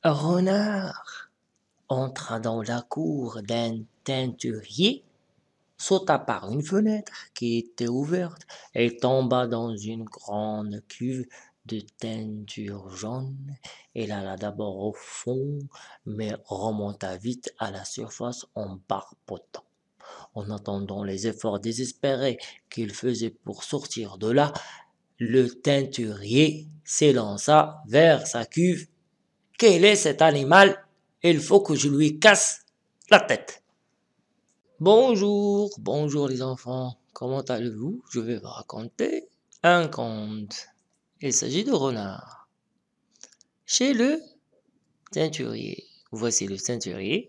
Un renard entra dans la cour d'un teinturier, sauta par une fenêtre qui était ouverte et tomba dans une grande cuve de teinture jaune. Il alla d'abord au fond, mais remonta vite à la surface en barbotant. En attendant les efforts désespérés qu'il faisait pour sortir de là, le teinturier s'élança vers sa cuve. Quel est cet animal? Il faut que je lui casse la tête. Bonjour, bonjour les enfants. Comment allez-vous? Je vais vous raconter un conte. Il s'agit de renard. Chez le teinturier. Voici le teinturier.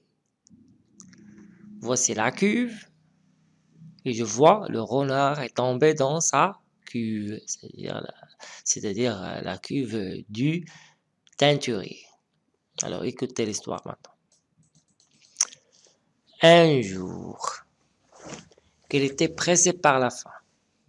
Voici la cuve. Et je vois le renard est tombé dans sa cuve. C'est-à-dire la cuve du teinturier. Alors écoutez l'histoire maintenant. Un jour, qu'il était pressé par la faim,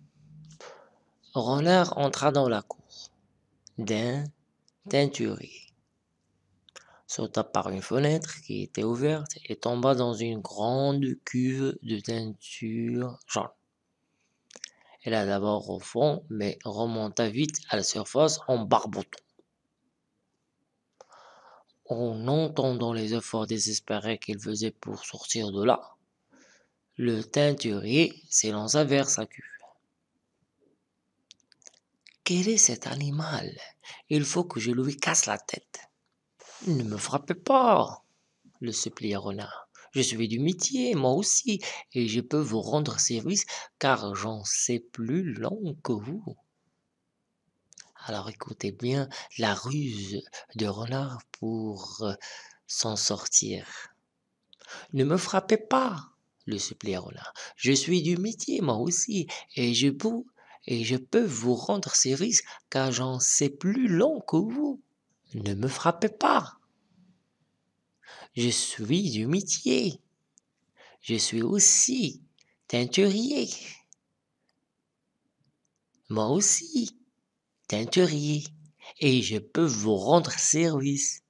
Renard entra dans la cour d'un teinturier, sauta par une fenêtre qui était ouverte et tomba dans une grande cuve de teinture jaune. Il alla d'abord au fond, mais remonta vite à la surface en barbotant. En entendant les efforts désespérés qu'il faisait pour sortir de là, le teinturier s'élança vers sa cuve. Quel est cet animal? Il faut que je lui casse la tête. Ne me frappez pas, le supplia Renard. Je suis du métier, moi aussi, et je peux vous rendre service, car j'en sais plus long que vous. Alors écoutez bien la ruse de Renard pour s'en sortir. Ne me frappez pas, le supplia Renard. Je suis du métier, moi aussi, et je peux vous rendre service, car j'en sais plus long que vous. Ne me frappez pas. Je suis du métier. Je suis aussi teinturier. Moi aussi, teinturier. Et je peux vous rendre service.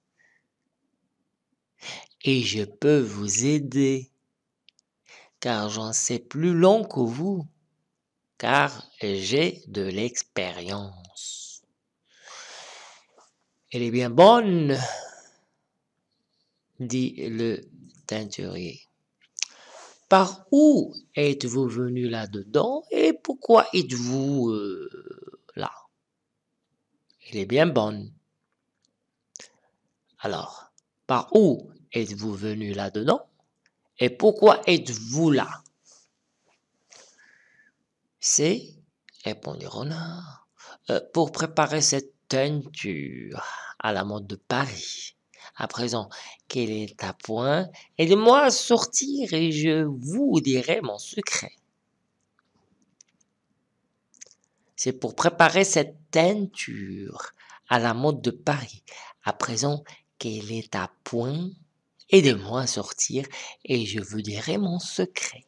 Et je peux vous aider. Car j'en sais plus long que vous. Car j'ai de l'expérience. Elle est bien bonne, dit le teinturier. Par où êtes-vous venu là-dedans et pourquoi êtes-vous là? Elle est bien bonne. Alors, par où êtes-vous venu là-dedans et pourquoi êtes-vous là? C'est, répondit Renard, pour préparer cette teinture à la mode de Paris. À présent qu'elle est à point, aidez-moi à sortir et je vous dirai mon secret. C'est pour préparer cette teinture à la mode de Paris. À présent qu'elle est à point, aidez-moi à sortir et je vous dirai mon secret.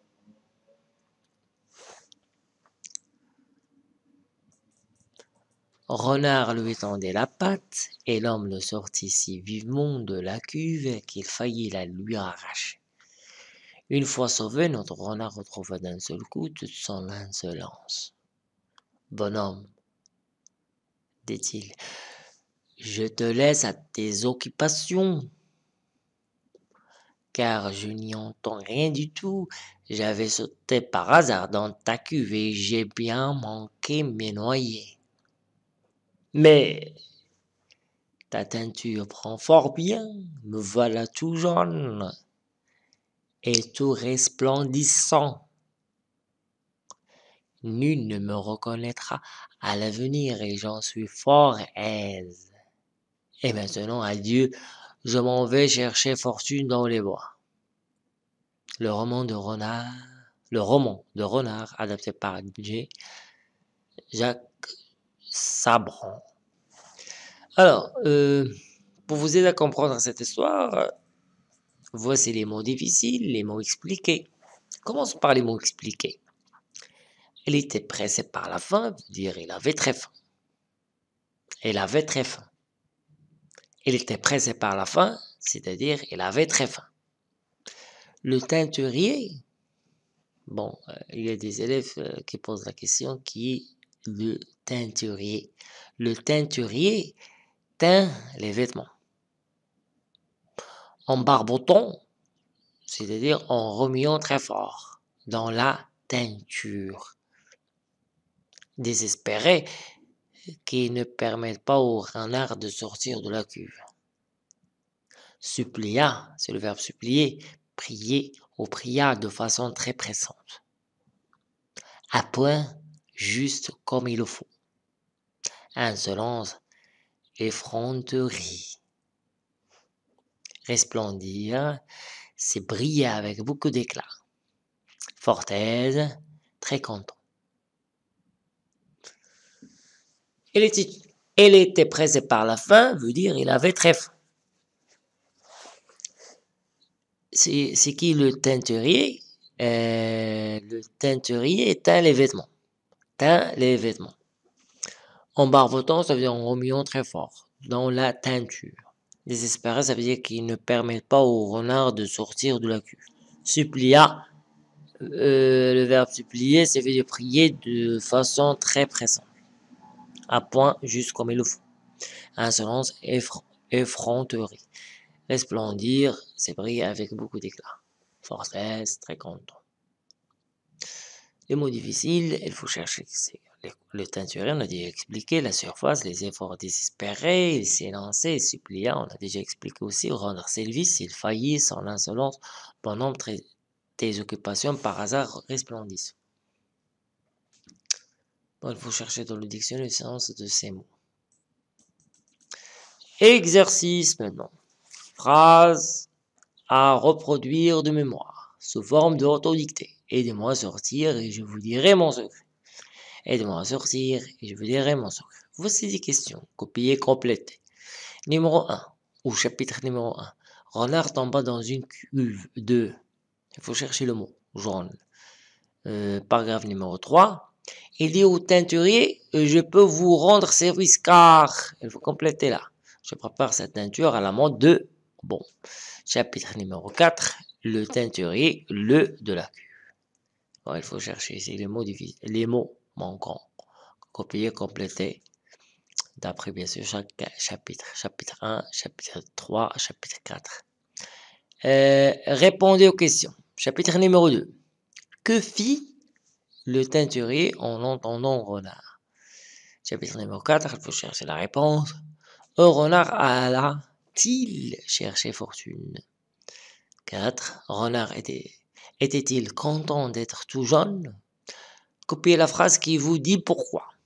Renard lui tendait la patte, et l'homme le sortit si vivement de la cuve qu'il faillit la lui arracher. Une fois sauvé, notre renard retrouva d'un seul coup toute son insolence. Bonhomme, dit-il, je te laisse à tes occupations, car je n'y entends rien du tout. J'avais sauté par hasard dans ta cuve et j'ai bien manqué me noyer. Mais ta teinture prend fort bien, me voilà tout jaune et tout resplendissant. Nul ne me reconnaîtra à l'avenir et j'en suis fort aise. Et maintenant, adieu, je m'en vais chercher fortune dans les bois. Le roman de Renard, adapté par Jacques Sabran. Alors, pour vous aider à comprendre cette histoire, voici les mots difficiles, les mots expliqués. Commençons par les mots expliqués. Il était pressé par la faim, veut dire il avait très faim. Il avait très faim. Il était pressé par la faim, c'est-à-dire il avait très faim. Le teinturier, bon, il y a des élèves qui posent la question qui est le teinturier. Le teinturier teint les vêtements en barbotant, c'est-à-dire en remuant très fort dans la teinture. Désespéré qui ne permettent pas au renard de sortir de la cuve. Supplia, c'est le verbe supplier, prier ou pria de façon très pressante. À point, juste comme il le faut. Insolence, effronterie. Resplendir, c'est briller avec beaucoup d'éclat. Fortaise, très content. Elle était pressée par la faim, veut dire il avait très faim. C'est qui le teinturier? Le teinturier teint les vêtements. Teint les vêtements. En barbotant, ça veut dire en remuant très fort, dans la teinture. Désespéré, ça veut dire qu'il ne permet pas au renard de sortir de la cuve. Supplia, le verbe supplier, ça veut dire prier de façon très pressante. À point, juste comme il le faut. Insolence, effronterie. Resplendir, c'est briller avec beaucoup d'éclat. Fortesse, très content. Les mots difficiles, il faut chercher. Le teinturier, on a déjà expliqué la surface, les efforts désespérés, il s'est lancé, supplia, on a déjà expliqué aussi, rendre service, il faillit, sans insolence, bon nombre tes occupations par hasard resplendissent. Bon, il faut chercher dans le dictionnaire le sens de ces mots. Exercice maintenant. Phrase à reproduire de mémoire, sous forme de autodictée. Aidez-moi à sortir et je vous dirai mon secret. Aidez-moi à sortir et je vous dirai mon secret. Voici des questions. Copier, compléter. Numéro 1, ou chapitre numéro 1. Renard tomba dans une cuve. 2. Il faut chercher le mot. Jaune. Paragraphe numéro 3. Il dit au teinturier, je peux vous rendre service car. Il faut compléter là. Je prépare cette teinture à la mode de. Bon. Chapitre numéro 4. Le teinturier, le de la cuve. Bon, il faut chercher ici les mots manquants. Copier, compléter. D'après bien sûr chaque chapitre. Chapitre 1, chapitre 3, chapitre 4. Répondez aux questions. Chapitre numéro 2. Que fit le teinturier en entendant renard? Chapitre numéro 4, il faut chercher la réponse. Un renard alla-t-il chercher fortune? 4. Renard était-il content d'être tout jeune? Copiez la phrase qui vous dit pourquoi.